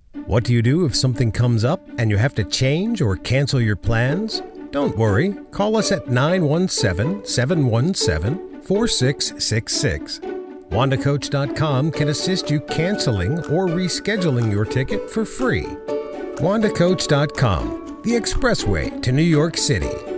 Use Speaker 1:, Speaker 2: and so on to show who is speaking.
Speaker 1: What do you do if something comes up and you have to change or cancel your plans? Don't worry, call us at 917-717-4666. WandaCoach.com can assist you canceling or rescheduling your ticket for free. WandaCoach.com, the expressway to New York City.